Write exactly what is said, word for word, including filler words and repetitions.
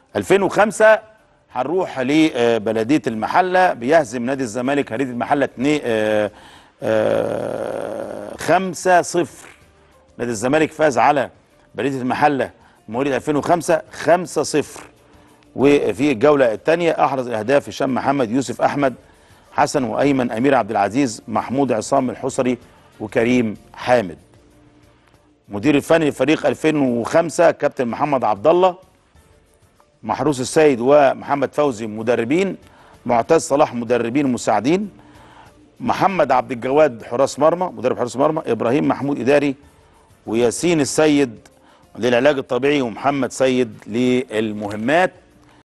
ألفين وخمسة هنروح لبلديه المحله، بيهزم نادي الزمالك بلديه المحله اتنين خمسة صفر. نادي الزمالك فاز على بلديه المحله مواليد ألفين وخمسة خمسة صفر. وفي الجوله الثانيه احرز الاهداف هشام محمد، يوسف احمد، حسن وايمن، امير عبد العزيز، محمود عصام الحصري، وكريم حامد. مدير الفني لفريق ألفين وخمسة كابتن محمد عبد الله، محروس السيد ومحمد فوزي مدربين، معتز صلاح مدربين مساعدين، محمد عبد الجواد حراس مرمى مدرب حراس مرمى، ابراهيم محمود اداري، وياسين السيد للعلاج الطبيعي، ومحمد سيد للمهمات.